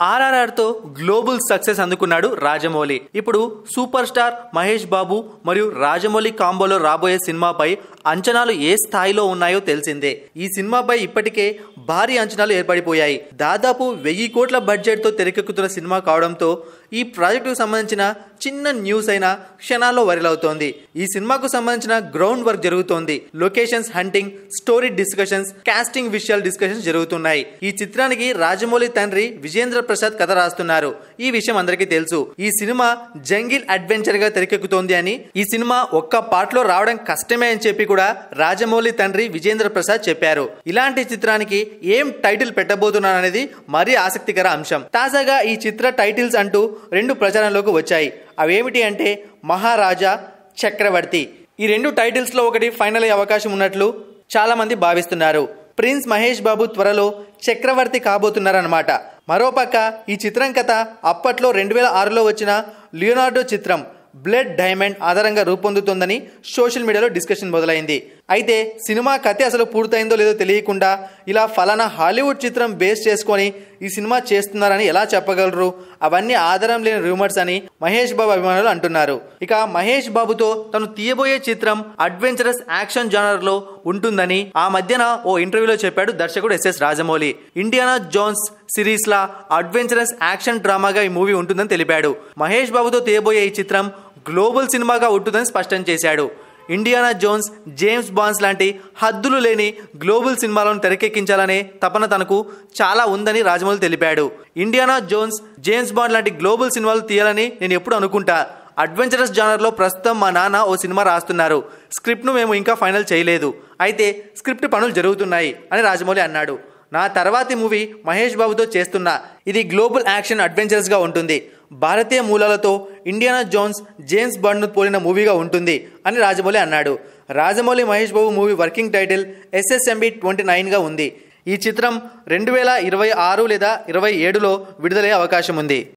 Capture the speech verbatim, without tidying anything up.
ఆర్ఆర్ఆర్ తో global success అందుకున్నాడు రాజమౌళి. ఇప్పుడు సూపర్ స్టార్ మహేష్ బాబు మరియు రాజమౌళి కాంబోలో రాబోయే సినిమాపై అంచనాలు ఏ స్థాయిలో ఉన్నాయో తెలిసిందే. ఈ సినిమాపై ఇప్పటికే భారీ అంచనాలు ఏర్పడిపోయాయి. దాదాపు వెయ్యి కోట్ల బడ్జెట్ తో తెరకెక్కుతున్న సినిమా కావడంతో ఈ ప్రాజెక్టుకు సంబంధించిన చిన్న న్యూస్ అయినా క్షణాల్లో వైరల్ అవుతోంది. ఈ సినిమాకు సంబంధించిన గ్రౌండ్ వర్క్ జరుగుతోంది. Locations hunting, story discussions, casting విషయాల డిస్కషన్స్ జరుగుతున్నాయి. ఈ చిత్రానికి రాజమౌళి తండ్రి విజేంద్ర ప్రసాద్ కథ రాస్తున్నారు. ఈ విషయం అందరికీ తెలుసు. ఈ సినిమా జంగిల్ అడ్వెంచర్ గా తెరకెక్కుతోంది అని, ఈ సినిమా ఒక్క పార్ట్ లో రావడం కష్టమే అని చెప్పి కూడా రాజమౌళి తండ్రి విజేంద్ర ప్రసాద్ చెప్పారు. ఇలాంటి చిత్రానికి ఏం టైటిల్ పెట్టబోతున్నారనేది మరీ ఆసక్తికర అంశం. తాజాగా ఈ చిత్ర టైటిల్స్ అంటూ రెండు ప్రచారంలోకి వచ్చాయి. అవేమిటి అంటే మహారాజా, చక్రవర్తి. ఈ రెండు టైటిల్స్ లో ఒకటి ఫైనల్ అయ్యే అవకాశం ఉన్నట్లు చాలా మంది భావిస్తున్నారు. ప్రిన్స్ మహేష్ బాబు త్వరలో చక్రవర్తి కాబోతున్నారన్నమాట. మరోపక్క ఈ చిత్రం కథ అప్పట్లో రెండు వేల ఆరులో వచ్చిన లియోనార్డో చిత్రం బ్లడ్ డైమండ్ ఆధారంగా రూపొందుతోందని సోషల్ మీడియాలో డిస్కషన్ మొదలైంది. అయితే సినిమా కథ అసలు పూర్తయిందో లేదో తెలియకుండా ఇలా ఫలానా హాలీవుడ్ చిత్రం బేస్ చేసుకొని ఈ సినిమా చేస్తున్నారని ఎలా చెప్పగలరు? అవన్నీ ఆధారం లేని రూమర్స్ అని మహేష్ బాబు అభిమానులు అంటున్నారు. ఇక మహేష్ బాబుతో తను తీయబోయే చిత్రం అడ్వెంచరస్ యాక్షన్ జానర్ లో ఉంటుందని ఆ మధ్యన ఓ ఇంటర్వ్యూలో చెప్పాడు దర్శకుడు SS Rajamouli. Indiana Jones series లా అడ్వెంచరస్ యాక్షన్ డ్రామాగా ఈ మూవీ ఉంటుందని తెలిపాడు. మహేష్ బాబుతో తీయబోయే ఈ చిత్రం గ్లోబల్ సినిమాగా ఉంటుందని స్పష్టం చేశాడు. ఇండియానా జోన్స్, జేమ్స్ బాండ్స్ లాంటి హద్దులు లేని గ్లోబల్ సినిమాలను తెరకెక్కించాలనే తపన తనకు చాలా ఉందని రాజమౌళి తెలిపాడు. ఇండియానా జోన్స్, జేమ్స్ బాండ్ లాంటి గ్లోబల్ సినిమాలు తీయాలని నేను ఎప్పుడు అనుకుంటా. అడ్వెంచరస్ జానర్ లో ప్రస్తుతం మా నాన్న ఓ సినిమా రాస్తున్నారు. స్క్రిప్ట్ ను మేము ఇంకా ఫైనల్ చేయలేదు. అయితే స్క్రిప్ట్ పనులు జరుగుతున్నాయి అని రాజమౌళి అన్నాడు. నా తర్వాతి మూవీ మహేష్ బాబుతో చేస్తున్నా. ఇది గ్లోబల్ యాక్షన్ అడ్వెంచరస్ గా ఉంటుంది. భారతీయ మూలాలతో ఇండియానా జోన్స్, జేమ్స్ బాండ్ ను పోలిన మూవీగా ఉంటుంది అని రాజమౌళి అన్నాడు. Rajamouli Mahesh Babu movie working title SSMB twenty nine గా ఉంది. ఈ చిత్రం రెండు వేల ఇరవై ఆరు లేదా ఇరవై ఏడులో విడుదలయ్యే అవకాశం ఉంది.